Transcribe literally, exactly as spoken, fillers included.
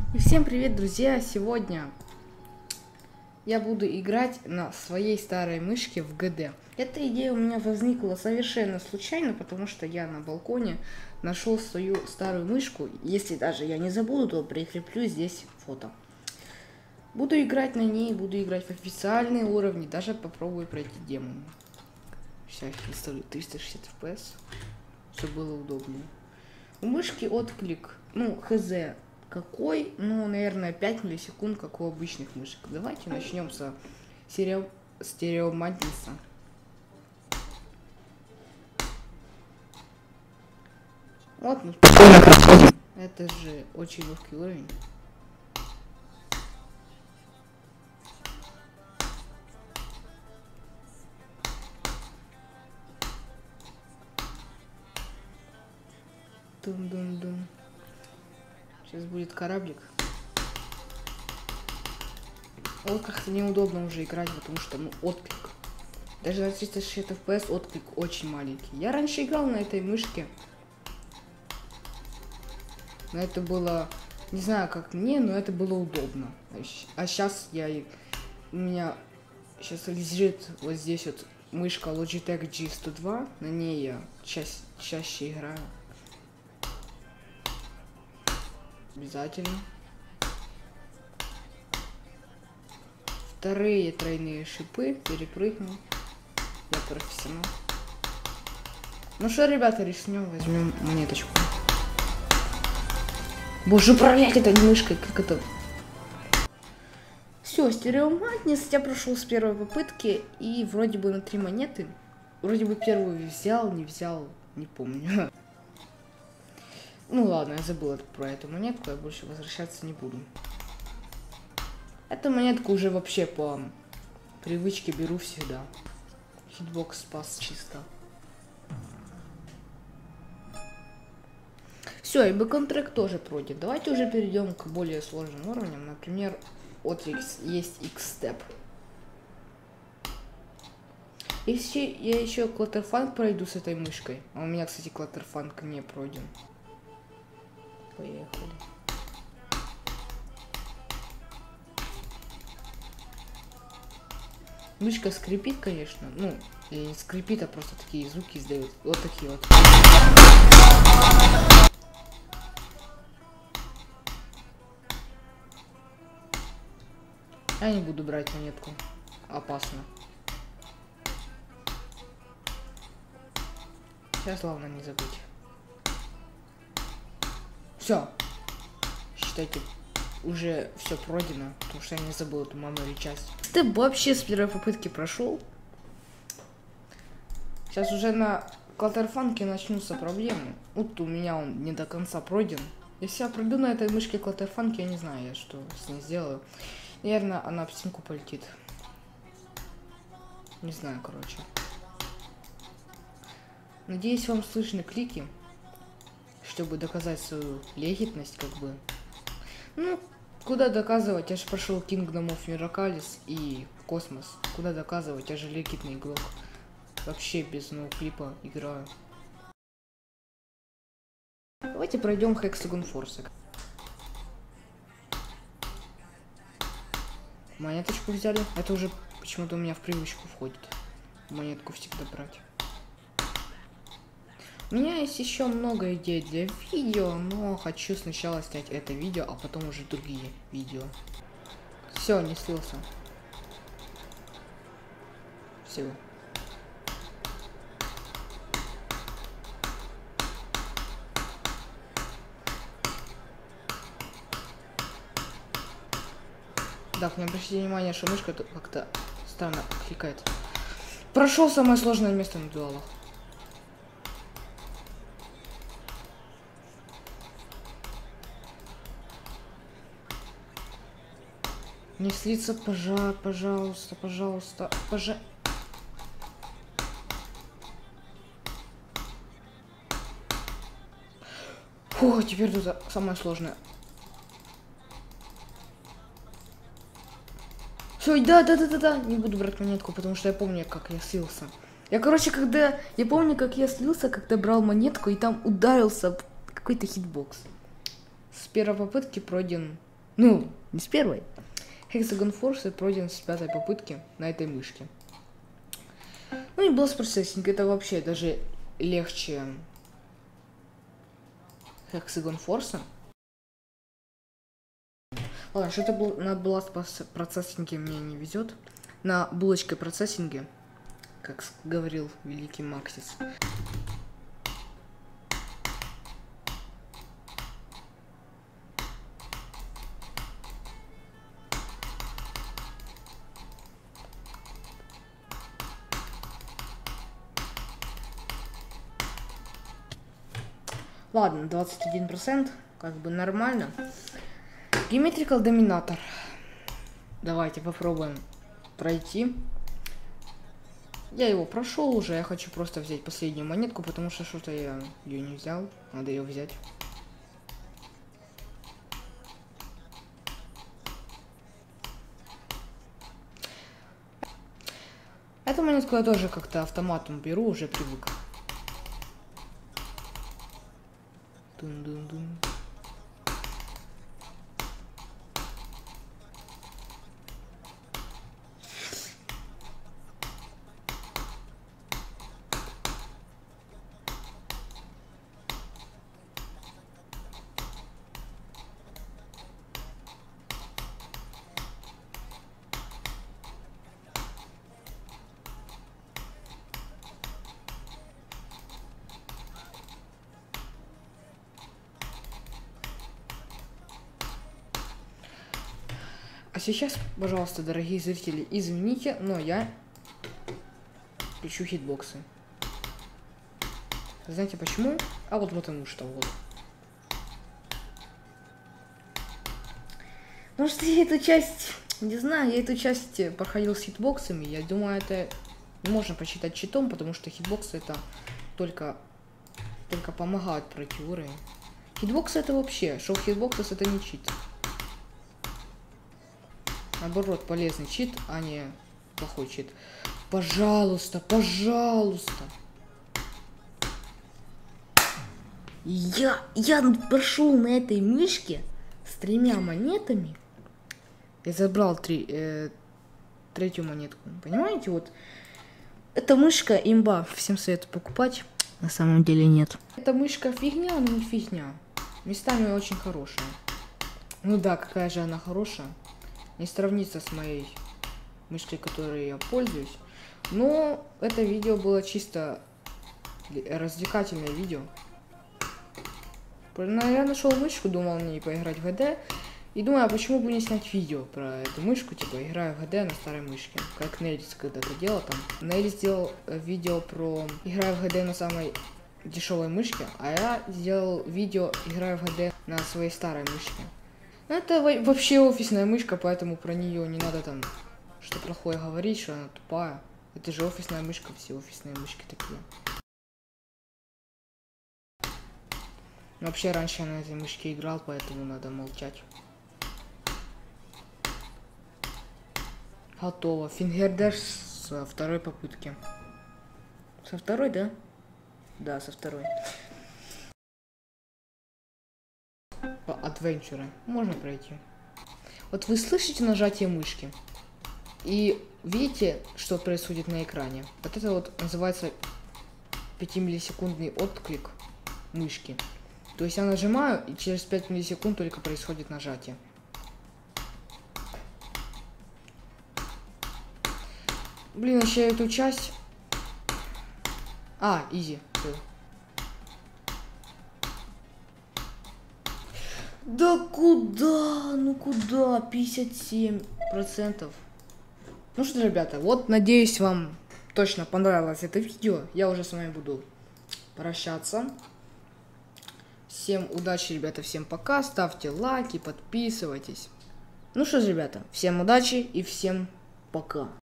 И всем привет, друзья! Сегодня я буду играть на своей старой мышке в джи ди. Эта идея у меня возникла совершенно случайно, потому что я на балконе нашел свою старую мышку. Если даже я не забуду, то прикреплю здесь фото. Буду играть на ней, буду играть в официальные уровни, даже попробую пройти демо. Сейчас инсталлирую триста шестьдесят эф пи эс, чтобы было удобнее. У мышки отклик, ну, хз. Какой? Ну, наверное, пять миллисекунд, как у обычных мышек. Давайте начнем со стерео... стереоматница. Вот мы спокойно проходим. Это же очень легкий уровень. Дум-дум-дум. Сейчас будет кораблик. Вот как-то неудобно уже играть, потому что, ну, отклик. Даже на триста шестьдесят эф пи эс отклик очень маленький. Я раньше играл на этой мышке. Но это было, не знаю как мне, но это было удобно. А сейчас я, у меня сейчас лежит вот здесь вот мышка Logitech джи сто два. На ней я ча чаще играю. Обязательно. Вторые тройные шипы перепрыгнул. Я профессионал. Ну что, ребята, рискнем, возьмем монеточку. Боже, управлять этой мышкой, как это... Все, стереоматниц я прошел с первой попытки и вроде бы на три монеты. Вроде бы первую взял, не взял, не помню. Ну ладно, я забыл про эту монетку, я больше возвращаться не буду. Эту монетку уже вообще по привычке беру всегда. Хитбокс спас чисто. Все, и бэкон-трек тоже пройден. Давайте уже перейдем к более сложным уровням. Например, от X есть X-Step. Если я еще клаттерфанк пройду с этой мышкой. А у меня, кстати, клаттерфанк не пройден. Поехали. Мышка скрипит, конечно. Ну, или не скрипит, а просто такие звуки издает. Вот такие вот. Я не буду брать монетку. Опасно. Сейчас главное не забыть. Все. Считайте, уже все пройдено, потому что я не забыл эту мемори часть. Степ вообще с первой попытки прошел. Сейчас уже на клаттерфанке начнутся проблемы. Вот у меня он не до конца пройден. Если я пройду на этой мышке клаттерфанке, я не знаю, я что с ней сделаю. Наверное, она в стенку полетит. Не знаю, короче. Надеюсь, вам слышны клики, чтобы доказать свою легитимность, как бы. Ну, куда доказывать? Я же прошел Kingdom of Miracles и Космос. Куда доказывать? Я же легитный игрок. Вообще без ноуклипа играю. Давайте пройдем Hexagon Force. Монеточку взяли. Это уже почему-то у меня в привычку входит. Монетку всегда брать. У меня есть еще много идей для видео, но хочу сначала снять это видео, а потом уже другие видео. Все, не слился. Все. Так, не обращайте внимания, что мышка как-то странно кликает. Прошел самое сложное место на дуалах. Не слиться, пожа, пожалуйста, пожалуйста, пожа... Фу, теперь тут самое сложное. Все, да, да, да, да, да, не буду брать монетку, потому что я помню, как я слился. Я, короче, когда... Я помню, как я слился, когда брал монетку, и там ударился какой-то хитбокс. С первой попытки пройден Ну, не с первой. Hexagon Force пройден с пятой попытки на этой мышке. Ну и Blast Processing это вообще даже легче Hexagon Force. Ладно, что-то на Blast Processing мне не везет. На булочке процессинге, как говорил великий Максис. Ладно, двадцать один процент, как бы нормально. Geometrical Dominator. Давайте попробуем пройти. Я его прошел уже, я хочу просто взять последнюю монетку, потому что что-то я ее не взял. Надо ее взять. Эту монетку я тоже как-то автоматом беру, уже привык. Дун-дун-дун. А сейчас, пожалуйста, дорогие зрители, извините, но я включу хитбоксы. Знаете почему? А вот потому что вот. Потому что я эту часть, не знаю, я эту часть проходил с хитбоксами. Я думаю, это не можно посчитать читом, потому что хитбоксы это только, только помогают пройти уровень. Хитбоксы это вообще, шоу хитбоксов это не чит. Наоборот, полезный чит, а не плохой чит. Пожалуйста, пожалуйста. Я, я прошел на этой мышке с тремя монетами. Я забрал три, э, третью монетку. Понимаете, вот. Эта мышка имба. Всем советую покупать. На самом деле нет. Эта мышка фигня, но не фигня. Местами очень хорошая. Ну да, какая же она хорошая. Не сравнится с моей мышкой, которой я пользуюсь. Но это видео было чисто развлекательное видео. Я нашел мышку, думал мне поиграть в ГД. И думаю, а почему бы не снять видео про эту мышку, типа играю в ГД на старой мышке. Как Неллис когда-то делал там. Неллис сделал видео про играю в ГД на самой дешевой мышке, а я сделал видео играю в ГД на своей старой мышке. Это вообще офисная мышка, поэтому про нее не надо там что плохое говорить, что она тупая. Это же офисная мышка, все офисные мышки такие. Вообще раньше я на этой мышке играл, поэтому надо молчать. Готово. Фингердэш со второй попытки. Со второй, да? Да, со второй. Адвенчуры. Можно пройти. Вот вы слышите нажатие мышки и видите, что происходит на экране. Вот это вот называется пятимиллисекундный отклик мышки. То есть я нажимаю, и через пять миллисекунд только происходит нажатие. Блин, еще эту часть... А, изи. Все. Да куда? Ну куда? пятьдесят семь процентов. Ну что, ребята, вот надеюсь, вам точно понравилось это видео. Я уже с вами буду прощаться. Всем удачи, ребята, всем пока. Ставьте лайки, подписывайтесь. Ну что ж, ребята, всем удачи и всем пока.